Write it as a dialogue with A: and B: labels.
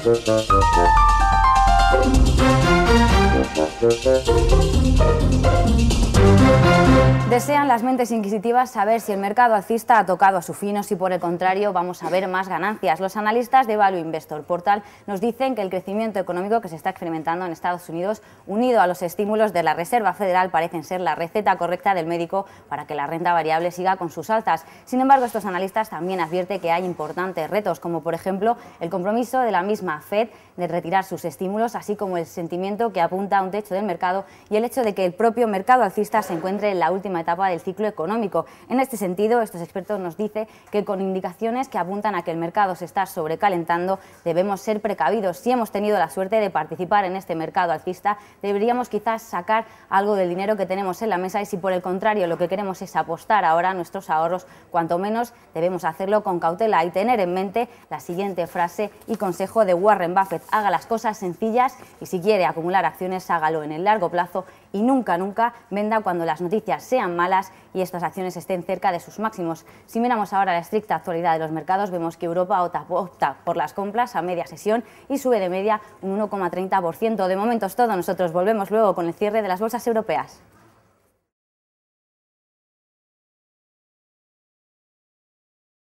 A: Desean las mentes inquisitivas saber si el mercado alcista ha tocado a su fin o si por el contrario vamos a ver más ganancias. Los analistas de Value Investor Portal nos dicen que el crecimiento económico que se está experimentando en Estados Unidos, unido a los estímulos de la Reserva Federal, parecen ser la receta correcta del médico para que la renta variable siga con sus altas. Sin embargo, estos analistas también advierten que hay importantes retos, como por ejemplo el compromiso de la misma Fed de retirar sus estímulos, así como el sentimiento que apunta a un techo del mercado y el hecho de que el propio mercado alcista se encuentre en la última etapa del ciclo económico. En este sentido, estos expertos nos dicen que con indicaciones que apuntan a que el mercado se está sobrecalentando, debemos ser precavidos. Si hemos tenido la suerte de participar en este mercado alcista, deberíamos quizás sacar algo del dinero que tenemos en la mesa, y si por el contrario lo que queremos es apostar ahora a nuestros ahorros, cuanto menos debemos hacerlo con cautela y tener en mente la siguiente frase y consejo de Warren Buffett: haga las cosas sencillas y si quiere acumular acciones, hágalo en el largo plazo y nunca venda cuando las noticias sean malas y estas acciones estén cerca de sus máximos. Si miramos ahora la estricta actualidad de los mercados, vemos que Europa opta por las compras a media sesión y sube de media un 1,30%. De momento es todo, nosotros volvemos luego con el cierre de las bolsas europeas.